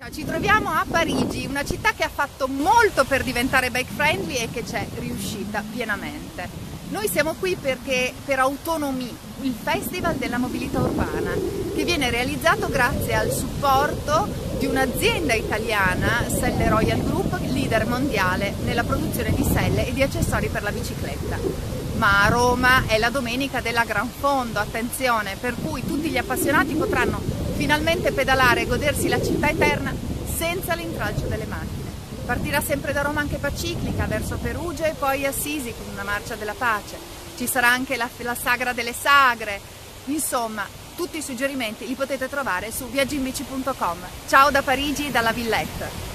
Ci troviamo a Parigi, una città che ha fatto molto per diventare bike friendly e che c'è riuscita pienamente. Noi siamo qui perché per Autonomie, il festival della mobilità urbana, che viene realizzato grazie al supporto di un'azienda italiana, Selle Royal Group, leader mondiale nella produzione di selle e di accessori per la bicicletta. Ma a Roma è la domenica della Gran Fondo, attenzione, per cui tutti gli appassionati potranno finalmente pedalare e godersi la città eterna senza l'intralcio delle macchine. Partirà sempre da Roma anche Paciclica verso Perugia e poi Assisi con una marcia della pace. Ci sarà anche la Sagra delle Sagre. Insomma, tutti i suggerimenti li potete trovare su viaggiinbici.com. Ciao da Parigi, dalla Villette.